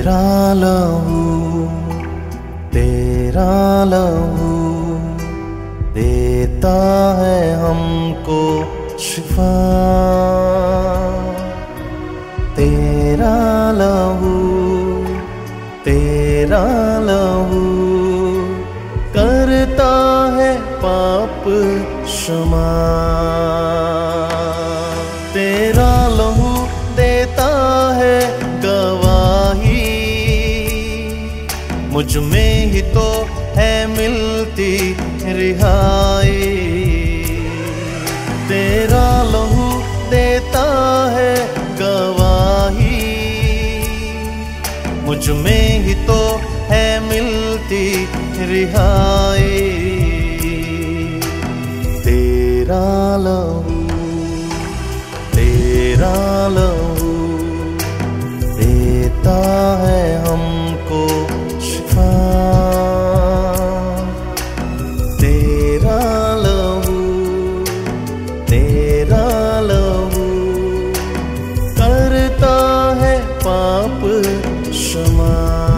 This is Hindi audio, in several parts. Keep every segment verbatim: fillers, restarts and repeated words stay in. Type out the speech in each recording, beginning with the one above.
तेरा लहू तेरा लहू देता है हमको शिफा। तेरा लहू तेरा लहू करता है पाप क्षमा। तेरा लहू देता है गवाही, मुझ में ही तो है मिलती रिहाई। तेरा लहू देता है गवाही, मुझ में ही तो है मिलती रिहाई। तेरा लहू तेरा लहू देता है हमको शिफा। तेरा लहू तेरा लहू करता है पाप क्षमा।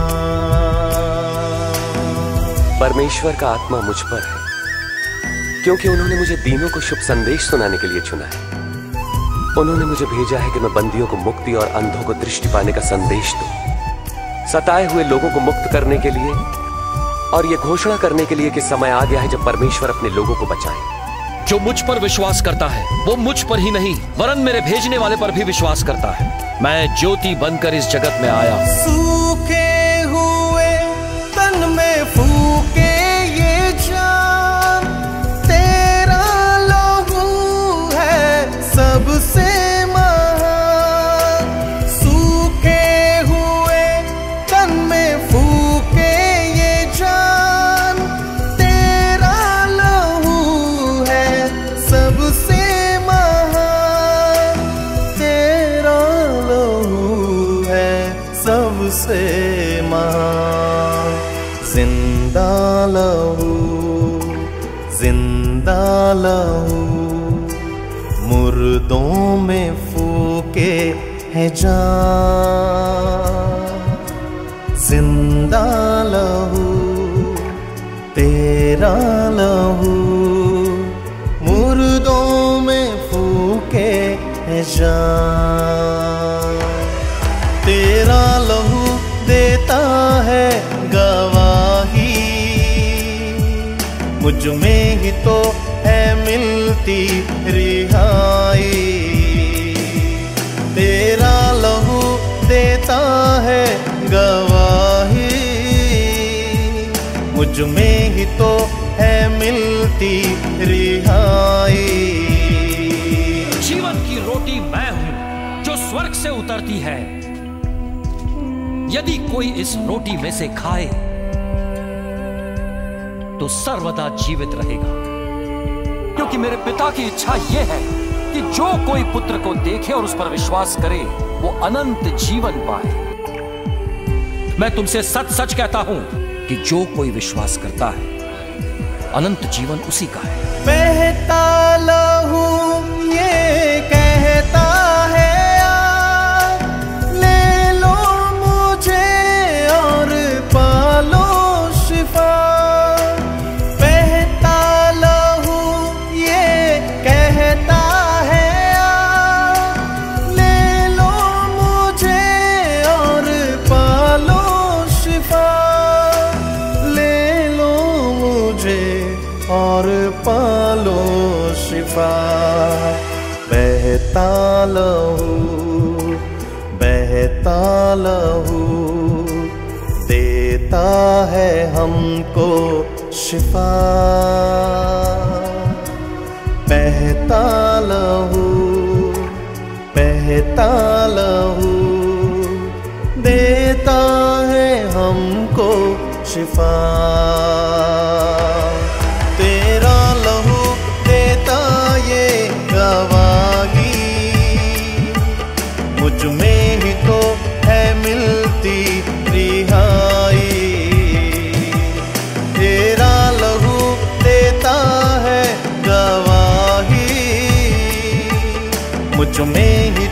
परमेश्वर का आत्मा मुझ पर है, क्योंकि उन्होंने मुझे दीनों को शुभ संदेश सुनाने के लिए चुना है। उन्होंने मुझे भेजा है कि मैं बंदियों को मुक्ति और अंधों को दृष्टि पाने का संदेश दूं, सताए हुए लोगों को मुक्त करने के लिए और ये घोषणा करने के लिए कि समय आ गया है जब परमेश्वर अपने लोगों को बचाए। जो मुझ पर विश्वास करता है वो मुझ पर ही नहीं वरन मेरे भेजने वाले पर भी विश्वास करता है। मैं ज्योति बनकर इस जगत में आया। सूखे हुए तन में फूके ये जान, तेरा लहू है सबसे महान। सूखे हुए तन में फूके ये जान, तेरा लहू है सबसे महान। तेरा लहू है सबसे महान। जिंदा लहू जिंदा लहू मुर्दों में फूके है जान। जिंदा लहू तेरा लहू मुर्दों में फूके है जान। तेरा लहू देता है गवाही, मुझ में ही तो है मिलती रिहाई। तेरा लहू देता है गवाही, मुझ में ही तो है मिलती रिहाई। जीवन की रोटी मैं हूं जो स्वर्ग से उतरती है। यदि कोई इस रोटी में से खाए तो सर्वदा जीवित रहेगा, क्योंकि मेरे पिता की इच्छा यह है कि जो कोई पुत्र को देखे और उस पर विश्वास करे वो अनंत जीवन पाए। मैं तुमसे सच सच कहता हूं कि जो कोई विश्वास करता है अनंत जीवन उसी का है। बहता लहू ये कहता है ले लो मुझे और पालो शिफा। बहता लहू ये कहता है ले लो मुझे और पालो शिफा। ले लो मुझे और पालो शिफा। बहता लहू बहता लहू देता है हमको शिफा। बहता लहू बहता लहू देता है हमको शिफा। तेरा लहू देता ये गवाही, मुझ में ही तो है मिलती रिहाई। तेरा लहू देता है गवाही, मुझ में ही